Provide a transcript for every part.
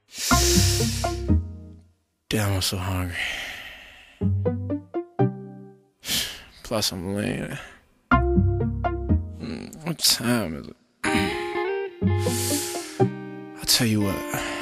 Damn, I'm so hungry. Plus, I'm late. What time is it? I'll tell you what.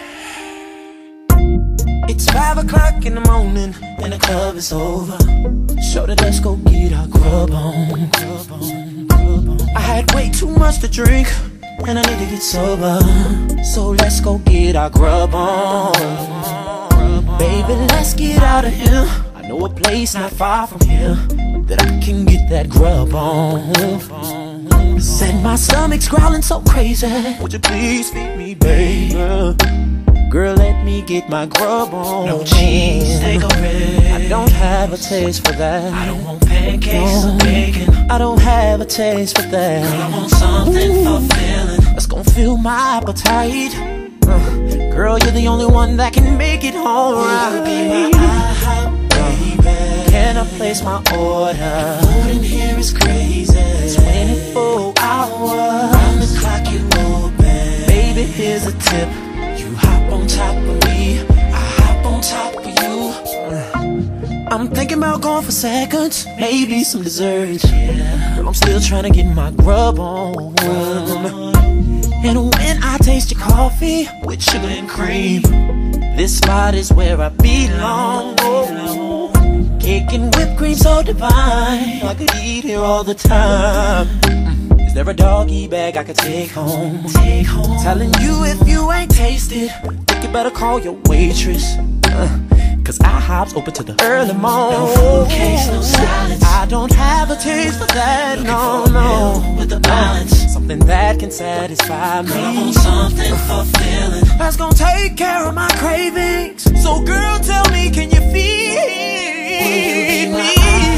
It's 5 o'clock in the morning and the club is over. Shorty, let's go get our grub on. I had way too much to drink and I need to get sober. So let's go get our grub on. Baby, let's get out of here. I know a place not far from here that I can get that grub on. Said my stomach's growling so crazy. Would you please feed me, baby? Girl, let me get my grub on. No cheese, they go red. I don't have a taste for that. I don't want pancakes or bacon. I don't have a taste for that. Girl, I want something fulfilling that's gonna fill my appetite. Girl, you're the only one that can make it alright. Will you be my IHOP, baby? Can I place my order? Food in here is crazy. 24 hours. Round the clock you open. Baby, here's a tip. You hop on top of me, I hop on top of you. I'm thinking about going for seconds, maybe some desserts. Girl, I'm still trying to get my grub on. And when I taste your coffee with sugar and cream, this spot is where I belong. Cake and whipped cream so divine, I could eat here all the time. Is there a doggy bag I could take home? Telling you if you ain't tasted, think you better call your waitress. Cause IHOP's open to the early morning. No food cakes, no salads. I don't have a taste for that, no. With a balance, something that can satisfy me. Girl, I want something fulfilling that's gonna take care of my cravings. So girl, tell me, can you feed me?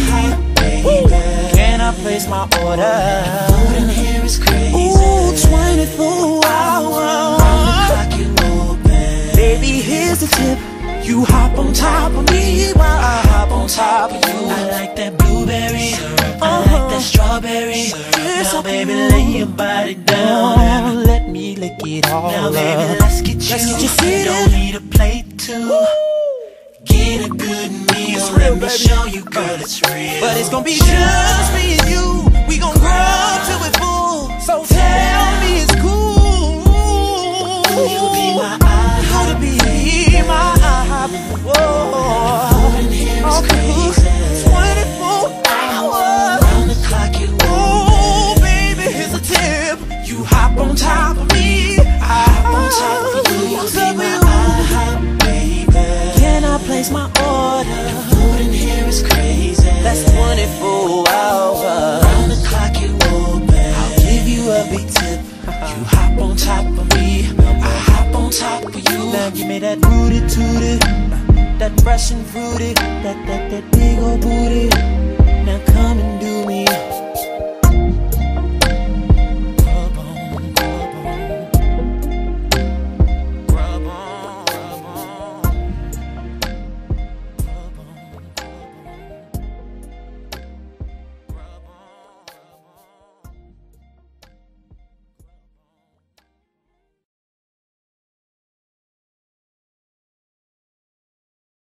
Can I place my order? Food in here is crazy. Ooh, 24 hours. Round the clock you open. Baby, here's the tip. You hop on top of me while I hop on top of you. I like that blueberry, I like that strawberry. Now baby, lay your body down. Let me lick it all now, baby, let's get you seated. Don't need a plate to get a good meal. Let me show you, girl, it's real. But it's gonna be just me and you. We gon' grub till we're full. So tell me it's cool. You'll be my IHOP, be my IHOP. Whoa, food in here is crazy. 24 hours. Round the clock you open. Oh, baby, here's a tip. You hop on top of me, I hop on top of you. You'll be my IHOP, baby. Can I place my order? The food in here is crazy. That's 24 hours. Round the clock you open. I'll give you a big tip. You hop on top of me, I hop on top of you. Now give me that booty tooty, that fresh and fruity, that big old booty. Now